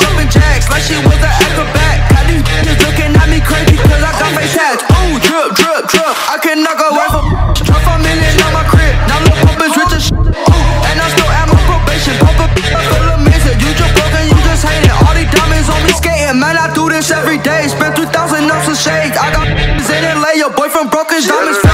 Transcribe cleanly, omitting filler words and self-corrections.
jumping jacks like she was an acrobat. Got these bitches looking at me crazy cause I got face tats. Ooh, drip, drip, drip, I cannot go right for drop a million on my crib. Now Lil Pump is rich as shit. Ooh, and I still am on probation. Pump a I feel amazing. You just broken, you just hating. All these diamonds on me skating. Man, I do this every day. Spend 3,000 ounces of shades. I got in LA, your boyfriend broke his diamonds.